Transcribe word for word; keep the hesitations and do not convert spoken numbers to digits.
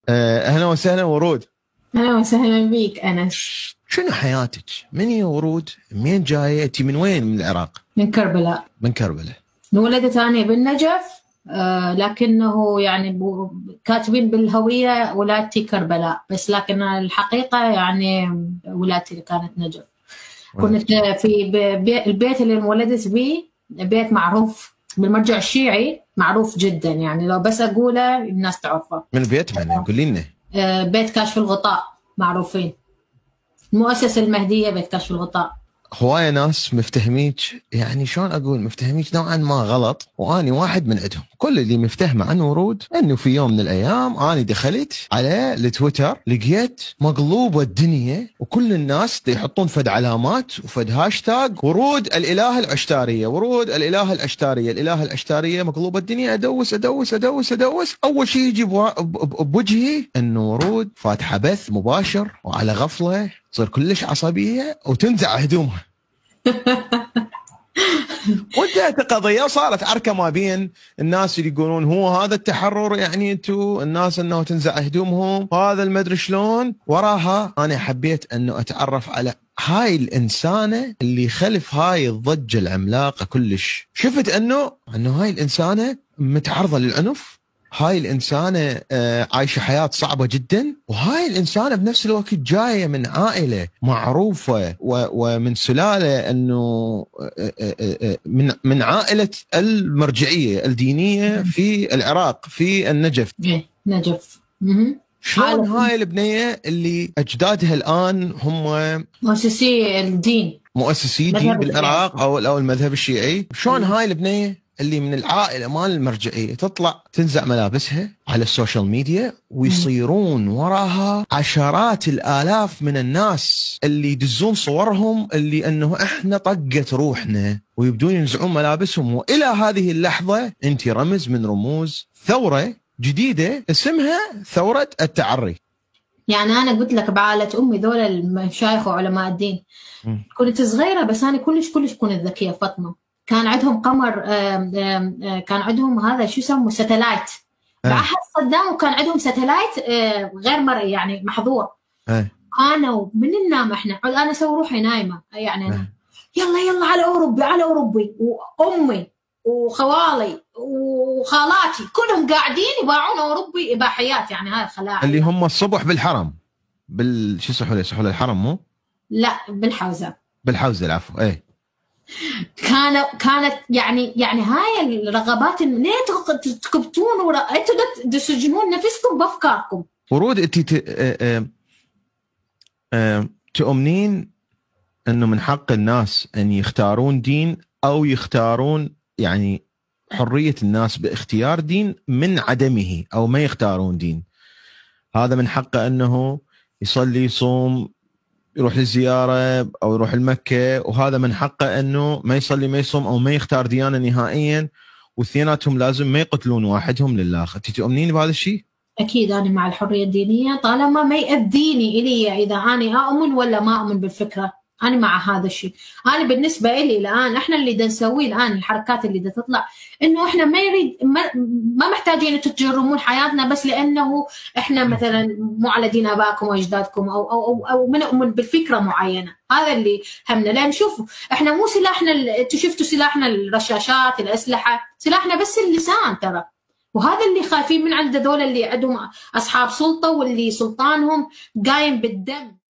آه، أهلا وسهلا ورود. أهلا وسهلا بيك أنس. شنو حياتك؟ من هي ورود؟ منين جاية؟ أنت من وين؟ من العراق؟ من كربلاء. من كربلاء. انولدت أنا بالنجف، آه لكنه يعني كاتبين بالهوية ولادتي كربلاء، بس لكن الحقيقة يعني ولادتي كانت نجف. كنت في بي البيت اللي انولدت به بيت معروف بالمرجع الشيعي، معروف جدا، يعني لو بس أقوله الناس تعرفه. من بيت من؟ قولي لنا. آه بيت كاشف الغطاء، معروفين. المؤسسة المهدية بيت كاشف الغطاء. هواية ناس مفتهميك، يعني شلون اقول، مفتهميك نوعا ما غلط، واني واحد من عندهم. كل اللي مفتهمه عن ورود انه في يوم من الايام اني دخلت على التويتر، لقيت مقلوبه الدنيا وكل الناس يحطون فد علامات وفد هاشتاج ورود الاله العشتاريه، ورود الاله العشتاريه، الاله العشتاريه، مقلوبه الدنيا. ادوس ادوس ادوس ادوس، اول شيء يجي بوجهي انه ورود فاتحه بث مباشر وعلى غفله تصير كلش عصبيه وتنزع هدومها. وانتهت القضيه وصارت عركه ما بين الناس اللي يقولون هو هذا التحرر، يعني انتم الناس انه تنزع هدومهم، هذا المدري شلون. وراها انا حبيت انه اتعرف على هاي الانسانه اللي خلف هاي الضجه العملاقه كلش. شفت انه انه هاي الانسانه متعرضه للعنف، هاي الإنسانة عايشة حياة صعبة جدا، وهاي الإنسانة بنفس الوقت جاية من عائلة معروفة ومن سلالة أنه من من عائلة المرجعية الدينية في العراق، في النجف. نجف. شلون هاي البنية اللي أجدادها الآن هم مؤسسي الدين، مؤسسي دين بالعراق أو أو المذهب الشيعي، شلون هاي البنية اللي من العائلة مال المرجعية تطلع تنزع ملابسها على السوشيال ميديا ويصيرون وراها عشرات الآلاف من الناس اللي يدزون صورهم اللي أنه إحنا طقت روحنا، ويبدون ينزعون ملابسهم. وإلى هذه اللحظة أنت رمز من رموز ثورة جديدة اسمها ثورة التعري. يعني أنا قلت لك بعالة أمي ذول المشايخ وعلماء الدين. م. كنت صغيرة بس أنا كلش كلش كنت ذكية فاطمة. كان عندهم قمر، آم آم كان عندهم هذا شو يسموه ساتلايت بعهد صدام، وكان عندهم ساتلايت غير مرئي يعني محظور. أه. كانوا من ننام احنا، انا اسوي روحي نايمه يعني أنا. أه. يلا يلا على اوروبي على اوروبي، وامي وخوالي وخالاتي كلهم قاعدين يباعون اوروبي اباحيات، يعني هاي خلاعه اللي هم الصبح بالحرم، بال شو يصحوا يصحوا للحرم مو؟ لا بالحوزه. بالحوزه العفو. ايه كانت كانت يعني يعني هاي الرغبات، ليه تكبتون ورا انتوا تسجنون نفسكم بافكاركم؟ ورود انت تؤمنين انه من حق الناس ان يختارون دين او يختارون، يعني حريه الناس باختيار دين من عدمه، او ما يختارون دين؟ هذا من حقه انه يصلي يصوم يروح للزيارة أو يروح المكة، وهذا من حقه أنه ما يصلي ما يصوم أو ما يختار ديانة نهائيا، واثنيناتهم لازم ما يقتلون واحدهم للآخر. أنت تؤمنين بهذا الشيء؟ أكيد أنا مع الحرية الدينية طالما ما يأذيني إلي، إذا أنا أؤمن ولا ما أؤمن بالفكرة أنا مع هذا الشيء. أنا بالنسبة إلي الآن إحنا اللي دا نسويه الآن، الحركات اللي دا تطلع إنه إحنا ما يريد ما, ما محتاجين تجرمون حياتنا بس لأنه إحنا مثلا مو على دين آبائكم وأجدادكم أو أو أو, أو من نؤمن بالفكرة معينة. هذا اللي همنا. لأن شوفوا إحنا مو سلاحنا، أنتوا شفتوا سلاحنا الرشاشات الأسلحة، سلاحنا بس اللسان ترى. وهذا اللي خايفين من عند دول اللي عندهم أصحاب سلطة واللي سلطانهم قايم بالدم.